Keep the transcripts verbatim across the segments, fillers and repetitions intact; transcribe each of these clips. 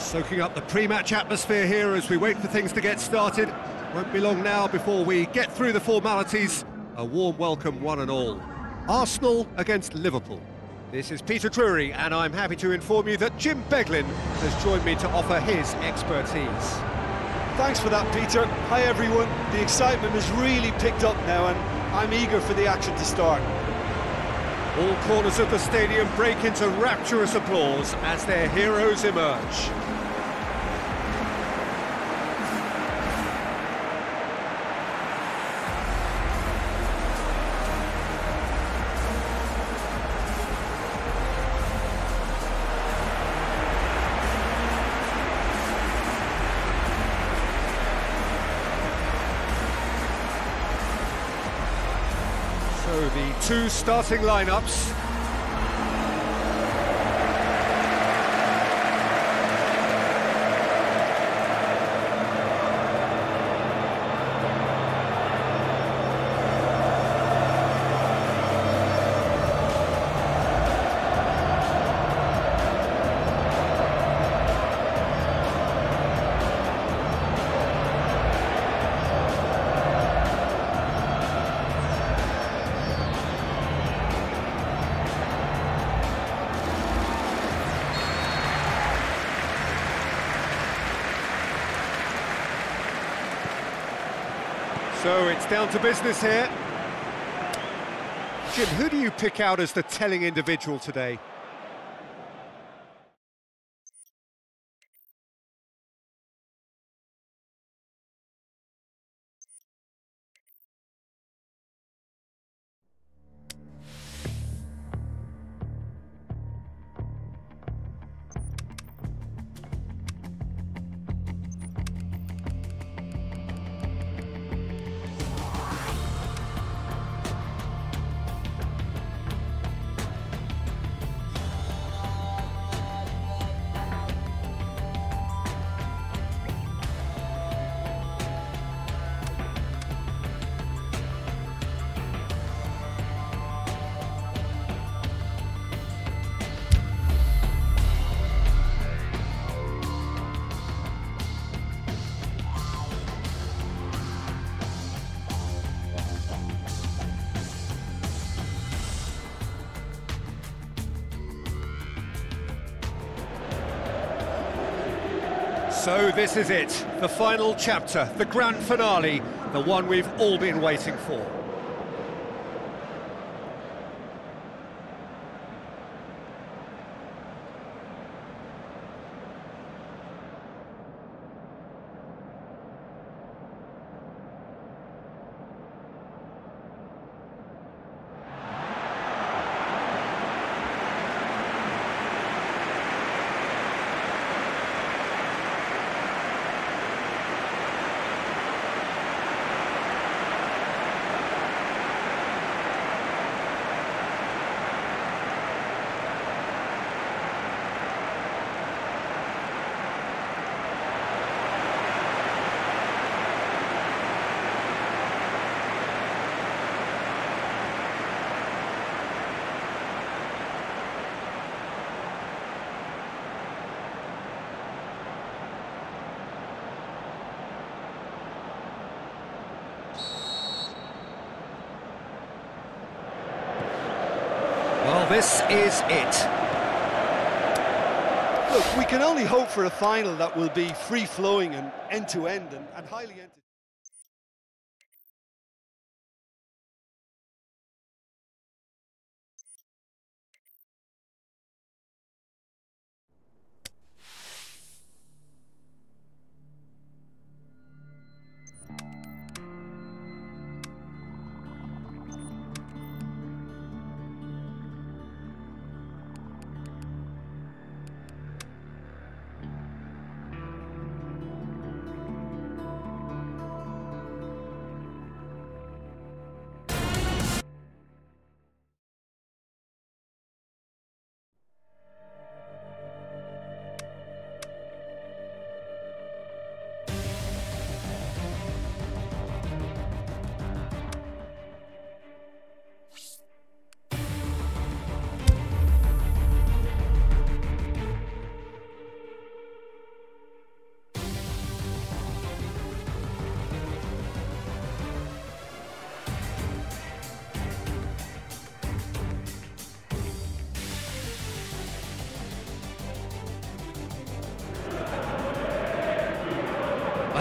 Soaking up the pre-match atmosphere here as we wait for things to get started. Won't be long now before we get through the formalities. A warm welcome, one and all. Arsenal against Liverpool. This is Peter Drury, and I'm happy to inform you that Jim Beglin has joined me to offer his expertise. Thanks for that, Peter. Hi, everyone. The excitement has really picked up now, and I'm eager for the action to start. All corners of the stadium break into rapturous applause as their heroes emerge. So the two starting lineups. So it's down to business here. Jim, who do you pick out as the telling individual today? So this is it, the final chapter, the grand finale, the one we've all been waiting for. Well, this is it. Look, we can only hope for a final that will be free-flowing and end-to-end and, and highly entertaining.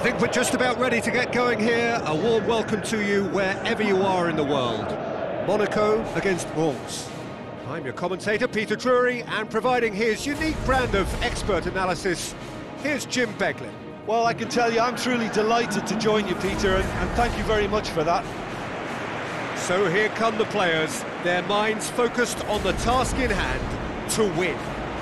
think we're just about ready to get going here. A warm welcome to you wherever you are in the world. Monaco against Reims. I'm your commentator, Peter Drury, and providing his unique brand of expert analysis, here's Jim Beglin. Well, I can tell you, I'm truly delighted to join you, Peter, and, and thank you very much for that. So here come the players, their minds focused on the task in hand, to win.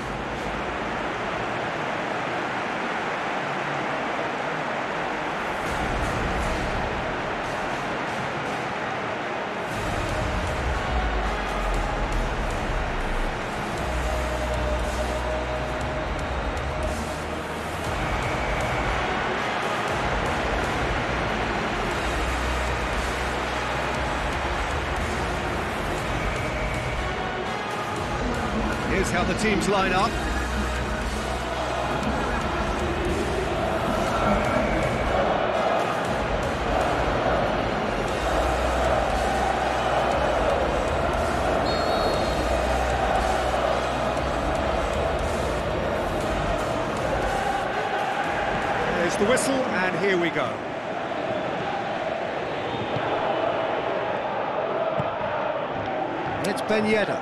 Here's how the teams line up. There's the whistle, and here we go. It's Ben Yedder.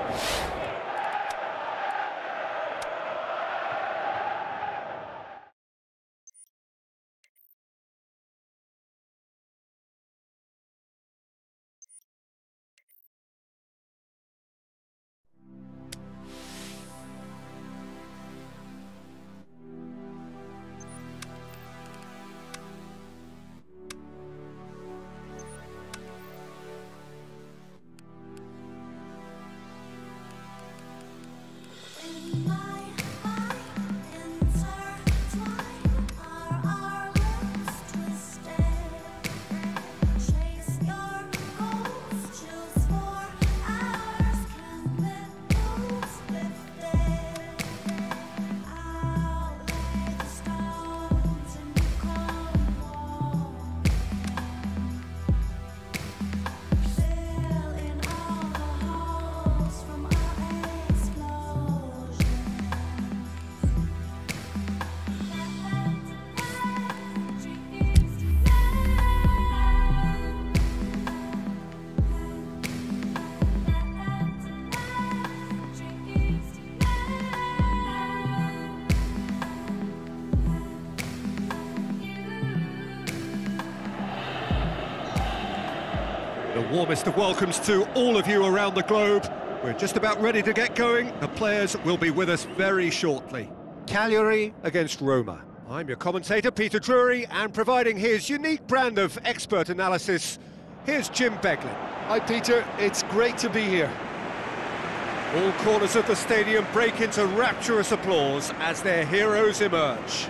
The warmest of welcomes to all of you around the globe. We're just about ready to get going. The players will be with us very shortly. Cagliari against Roma. I'm your commentator, Peter Drury, and providing his unique brand of expert analysis, here's Jim Beglin. Hi, Peter. It's great to be here. All corners of the stadium break into rapturous applause as their heroes emerge.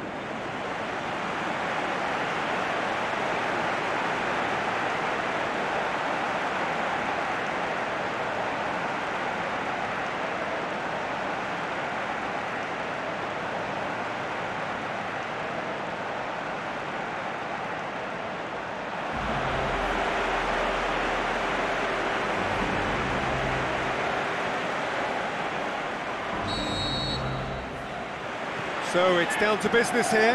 So it's down to business here.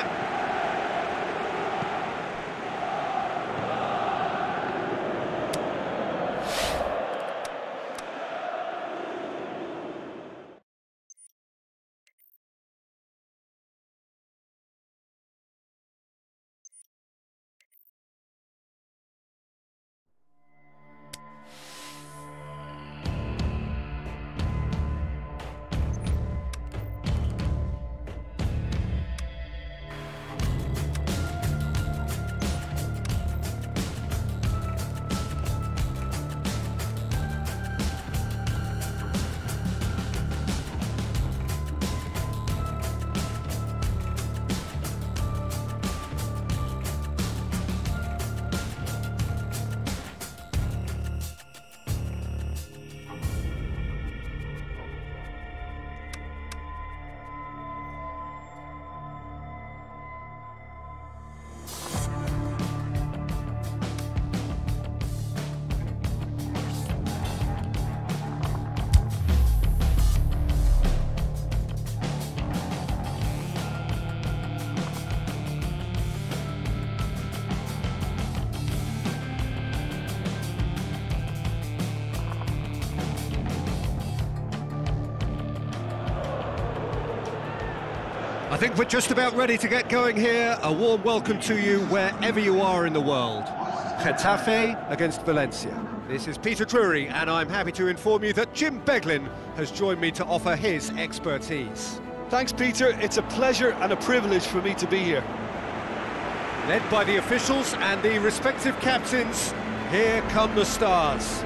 I think we're just about ready to get going here. A warm welcome to you wherever you are in the world. Getafe against Valencia. This is Peter Drury, and I'm happy to inform you that Jim Beglin has joined me to offer his expertise. Thanks, Peter. It's a pleasure and a privilege for me to be here. Led by the officials and the respective captains, here come the stars.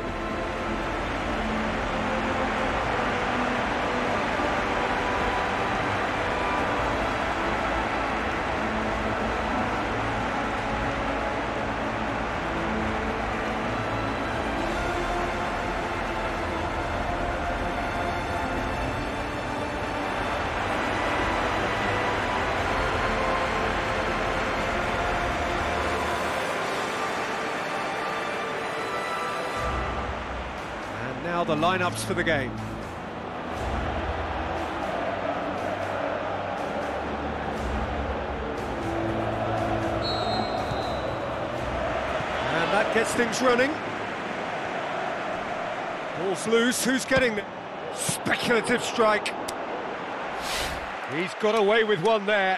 Now the lineups for the game. And that gets things running. Ball's loose, who's getting the speculative strike? He's got away with one there.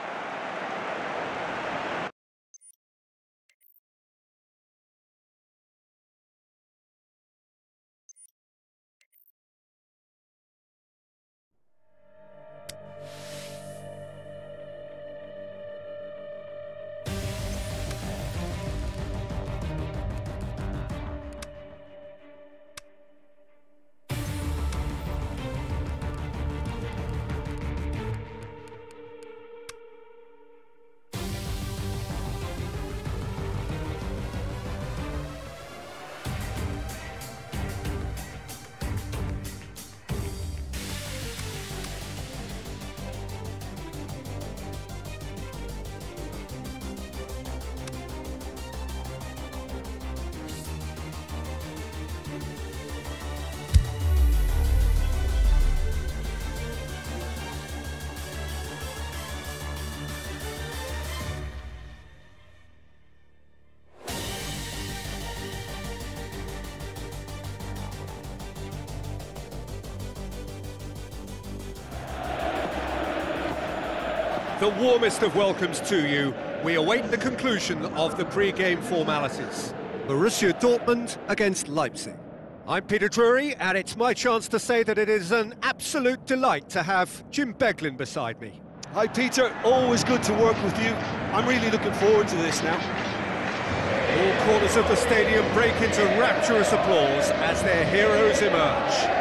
The warmest of welcomes to you. We await the conclusion of the pre-game formalities. Borussia Dortmund against Leipzig. I'm Peter Drury, and it's my chance to say that it is an absolute delight to have Jim Beglin beside me. Hi, Peter. Always good to work with you. I'm really looking forward to this now. All corners of the stadium break into rapturous applause as their heroes emerge.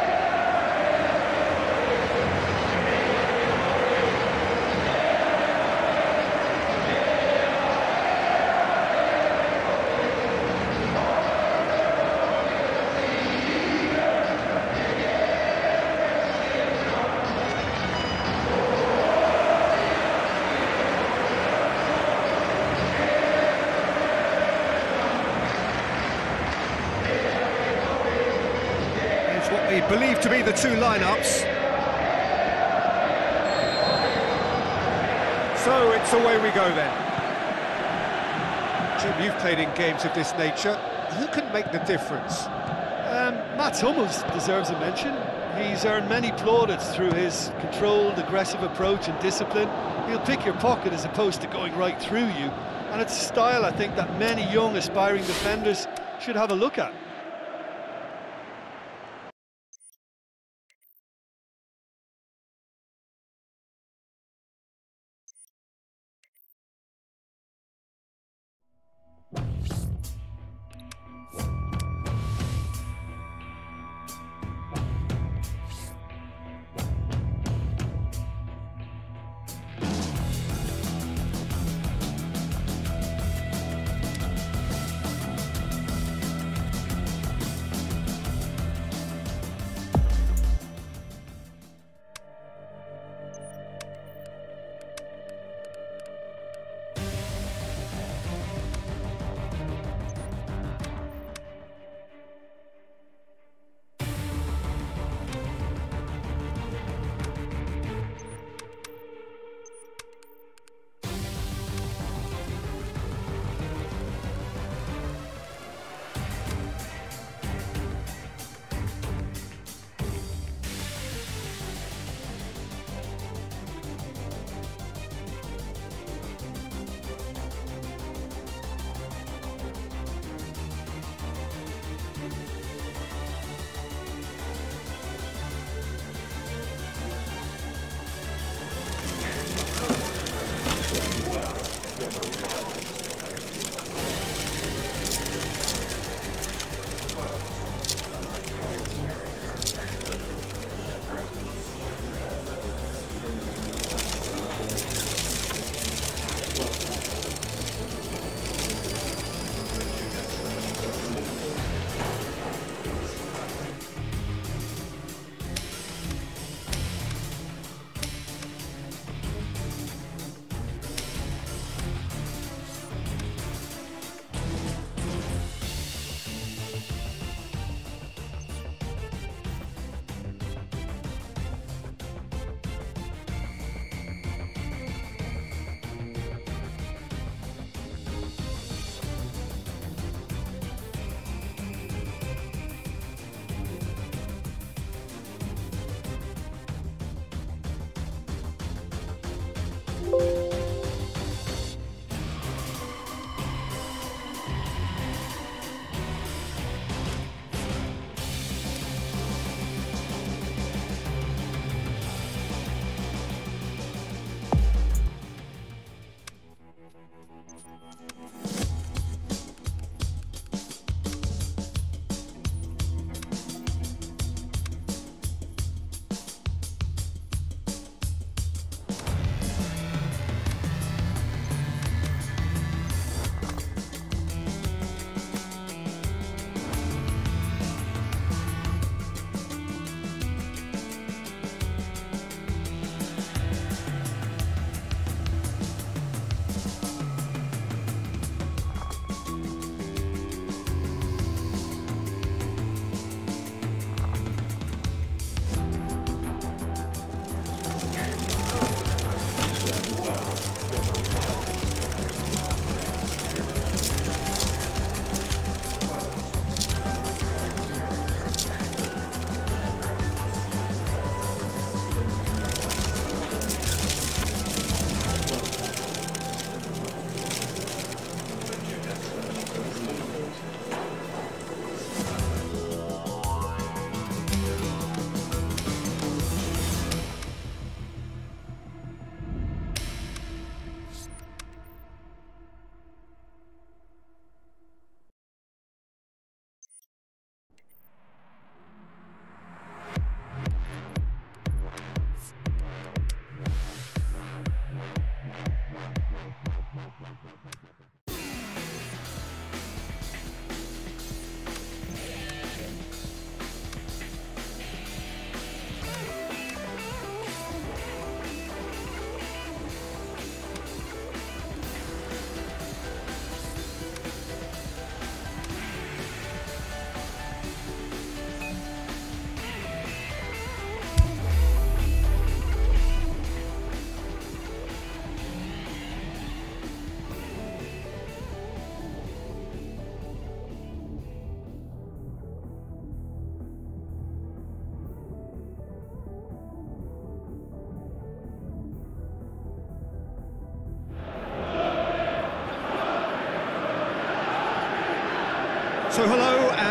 What we believe to be the two lineups. So it's away we go then. Jim, you've played in games of this nature. Who can make the difference? Um, Mats Hummels deserves a mention. He's earned many plaudits through his controlled, aggressive approach and discipline. He'll pick your pocket as opposed to going right through you. And it's a style, I think, that many young, aspiring defenders should have a look at.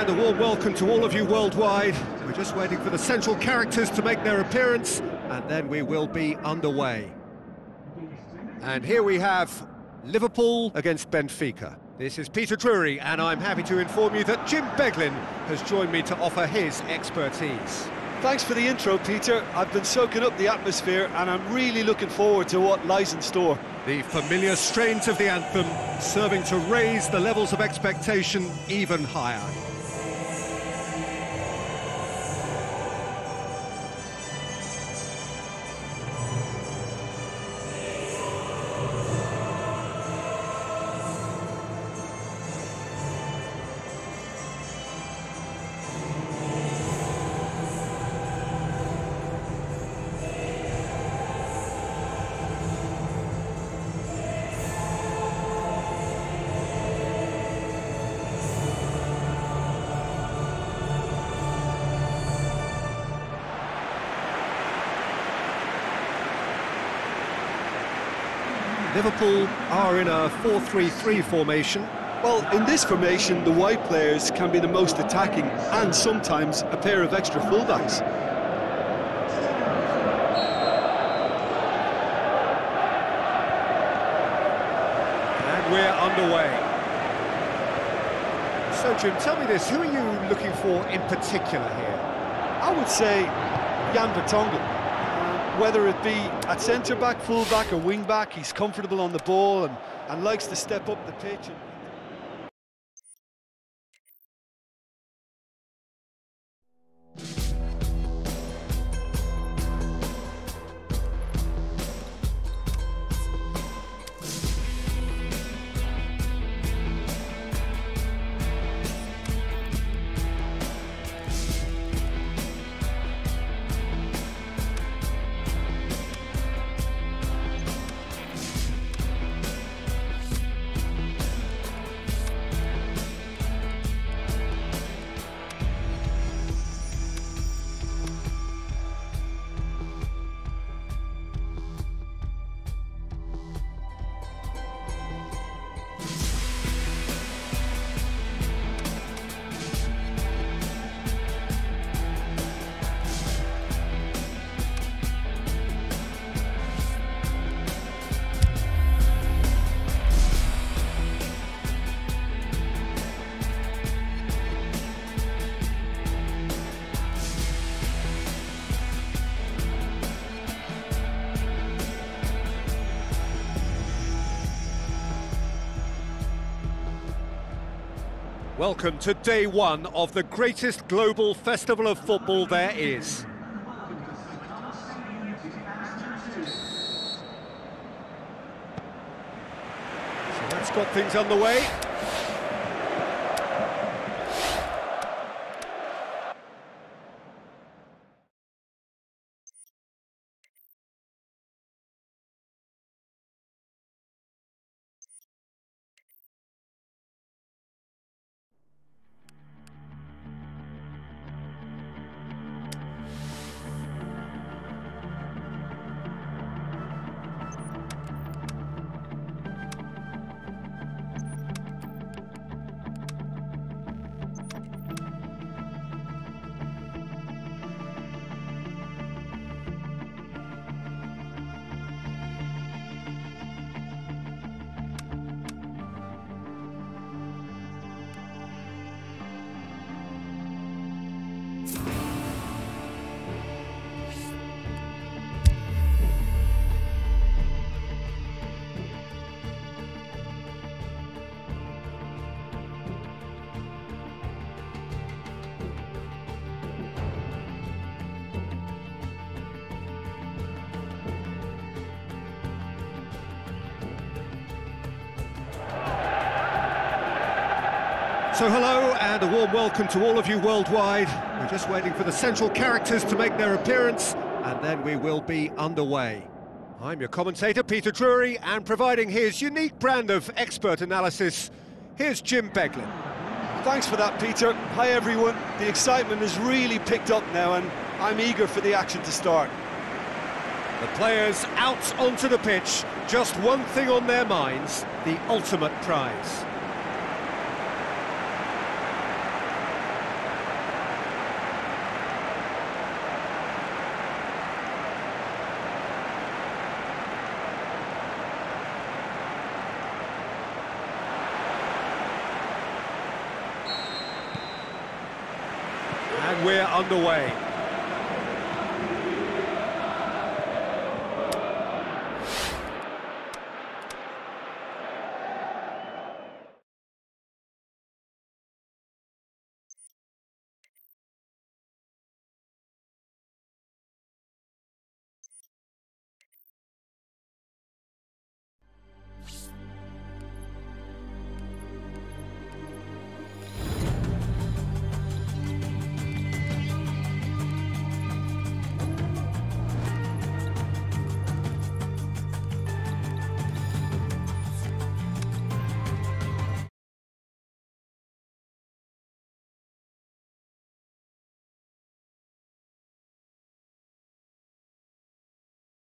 and a warm welcome to all of you worldwide. We're just waiting for the central characters to make their appearance, and then we will be underway. And here we have Liverpool against Benfica. This is Peter Drury, and I'm happy to inform you that Jim Beglin has joined me to offer his expertise. Thanks for the intro, Peter. I've been soaking up the atmosphere, and I'm really looking forward to what lies in store. The familiar strains of the anthem serving to raise the levels of expectation even higher. Liverpool are in a four three three formation. Well, in this formation, the wide players can be the most attacking and sometimes a pair of extra fullbacks. And we're underway. So, Jim, tell me this, who are you looking for in particular here? I would say Jan Vertonghen. Whether it be at centre-back, full-back or wing-back, he's comfortable on the ball and, and likes to step up the pitch. And... Welcome to day one of the greatest global festival of football there is. So that's got things underway. So hello and a warm welcome to all of you worldwide. We're just waiting for the central characters to make their appearance, and then we will be underway. I'm your commentator, Peter Drury, and providing his unique brand of expert analysis, here's Jim Beglin. Thanks for that, Peter. Hi everyone. The excitement has really picked up now and I'm eager for the action to start. The players out onto the pitch, just one thing on their minds, the ultimate prize. And we're underway.